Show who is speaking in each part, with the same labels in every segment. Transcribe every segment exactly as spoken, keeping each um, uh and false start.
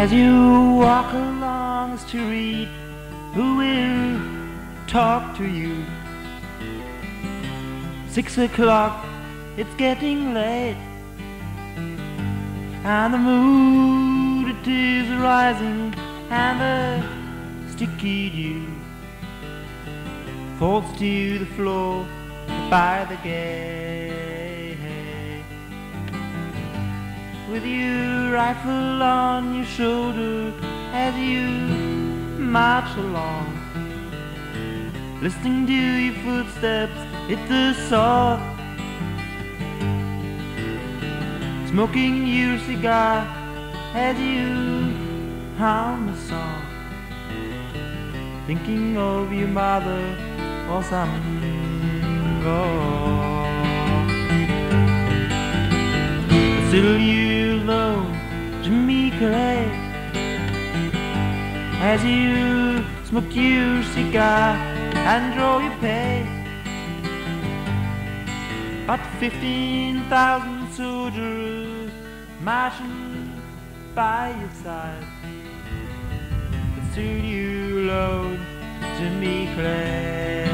Speaker 1: As you walk along the street, who will talk to you? Six o'clock, it's getting late, and the mood it is rising, and the sticky dew falls to the floor by the gate. With your rifle on your shoulder as you march along, listening to your footsteps hit the soil, smoking your cigar as you hum a song, thinking of your mother or some girl. Still you alone, Jimmy Clay, as you smoke your cigar and draw your pay. But fifteen thousand soldiers marching by your side, but still you alone, Jimmy Clay.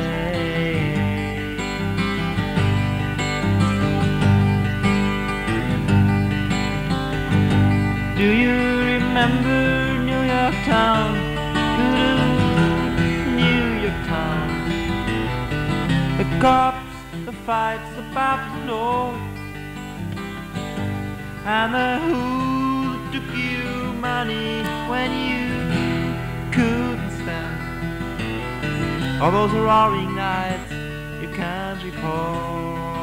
Speaker 1: Do you remember New York town? Good old New York town. The cops, the fights about the north, and the who that took you money when you couldn't stand. All those roaring nights you can't recall.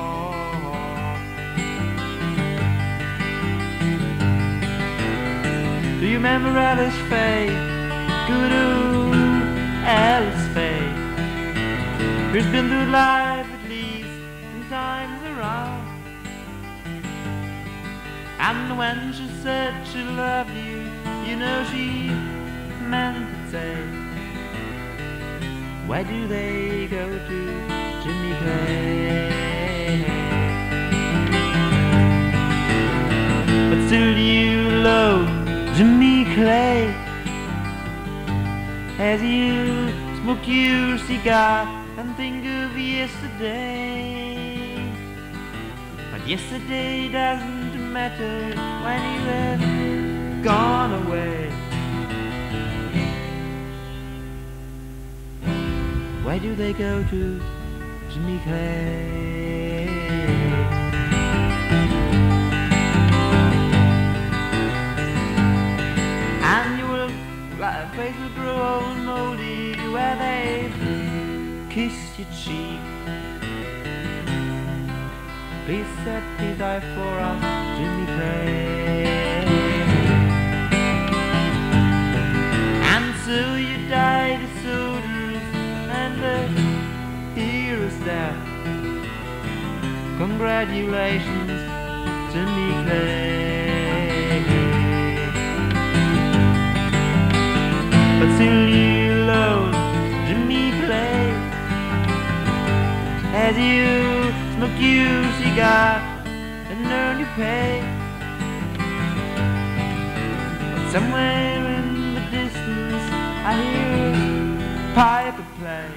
Speaker 1: Do you remember Alice Faye? Good old Alice Faye, who's been through life at least ten times around. And when she said she loved you, you know she meant to say, why do they go to Jimmy Clay? But still you love Jimmy Clay, as you smoke your cigar and think of yesterday. But yesterday doesn't matter when you have gone away. Why do they go to Jimmy Clay? And your face will grow old and moldy where they kiss your cheek. Please set me die for us, Jimmy Clay. And so you died the soldiers and the heroes there. Congratulations, Jimmy Clay. But still you alone, Jimmy Clay, as you smoke your cigar and earn your pay. But somewhere in the distance I hear a piper play,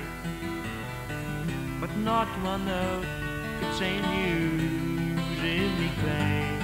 Speaker 1: but not one note could change you, Jimmy Clay.